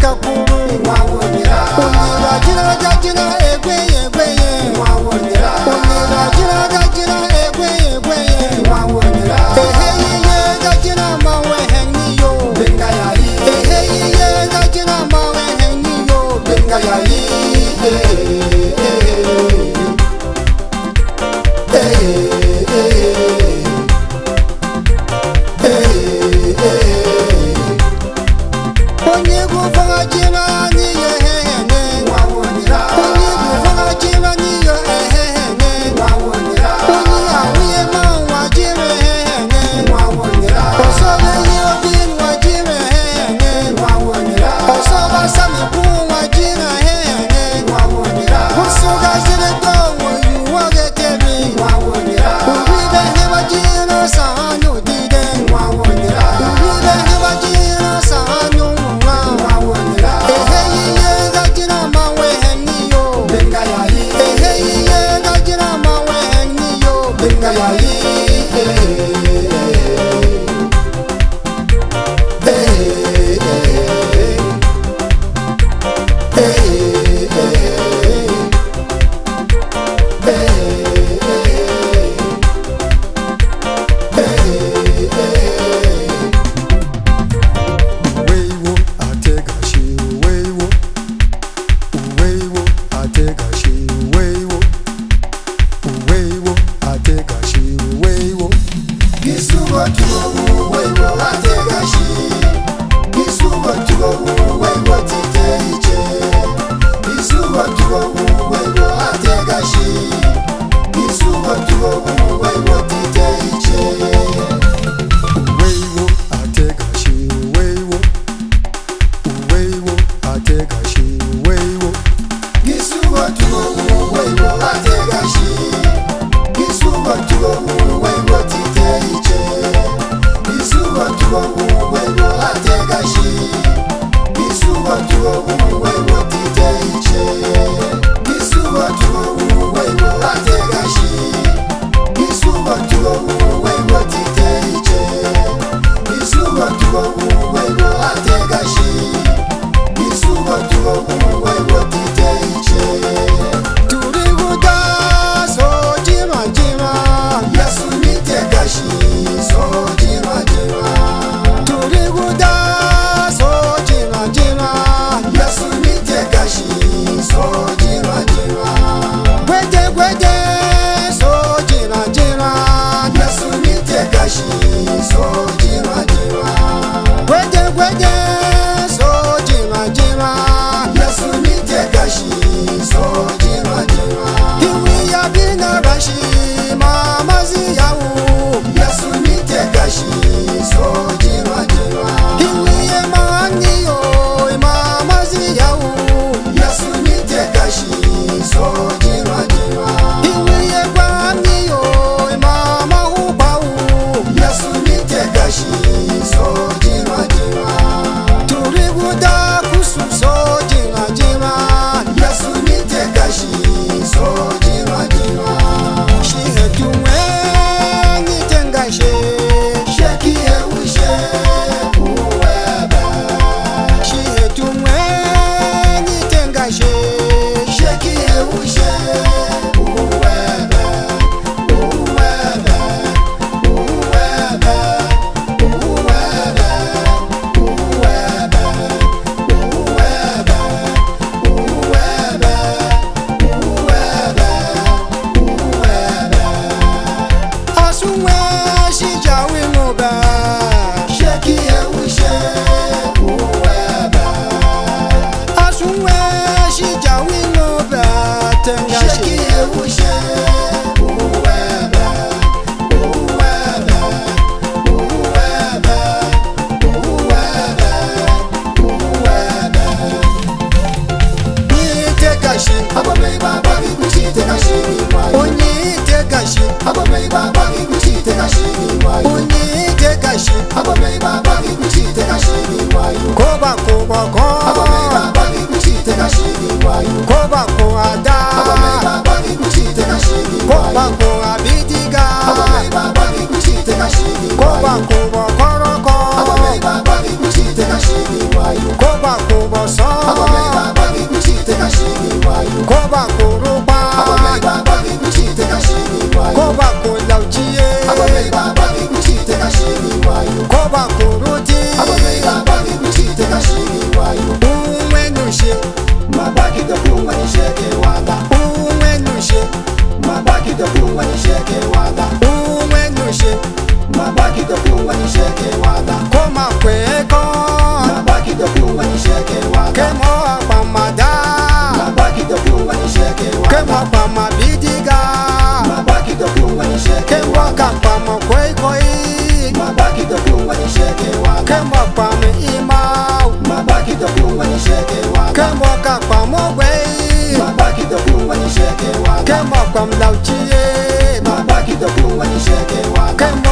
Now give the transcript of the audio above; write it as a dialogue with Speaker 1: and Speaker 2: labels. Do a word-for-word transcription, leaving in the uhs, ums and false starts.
Speaker 1: Yakubu Unira jina jina egwe egwe Unira jina jina egwe egwe Unira hey ye jina mawe hengi yo benga ya yi hey ye jina mawe hengi yo benga ya yi Koba koba koba Koba koada Koba koa bidiga Koba koba koroko Koba koba ba Koro ba
Speaker 2: Abame baba bikuchite kashini wayo
Speaker 1: ko ba ko lauchie
Speaker 2: Abame baba bikuchite kashini wayo
Speaker 1: ko ba Koro ti
Speaker 2: Abame baba bikuchite kashini wayo
Speaker 1: unwe nushe
Speaker 2: Mabaki do kuwa ni sheke wala
Speaker 1: unwe nushe
Speaker 2: Mabaki do kuwa ni sheke wala
Speaker 1: unwe nushe
Speaker 2: Mabaki do kuwa ni sheke wala
Speaker 1: ko ma kweko
Speaker 2: Mabaki do kuwa ni sheke wala
Speaker 1: ke mo pamada
Speaker 2: Mabaki do kuwa ni sheke
Speaker 1: ke
Speaker 2: wala
Speaker 1: mo pamabidiga
Speaker 2: Mabaki do kuwa ni
Speaker 1: ke
Speaker 2: sheke
Speaker 1: mo
Speaker 2: wala
Speaker 1: ka pamo koi koi
Speaker 2: Mabaki do kuwa ni sheke wala
Speaker 1: ke mo pamo imau
Speaker 2: Mabaki do kuwa ni sheke
Speaker 1: ke
Speaker 2: wala
Speaker 1: mo ka pamo wei
Speaker 2: Mabaki do kuwa ni sheke
Speaker 1: ke
Speaker 2: wala
Speaker 1: mo pam lauchie
Speaker 2: Mabaki do kuwa ni sheke
Speaker 1: ke
Speaker 2: wala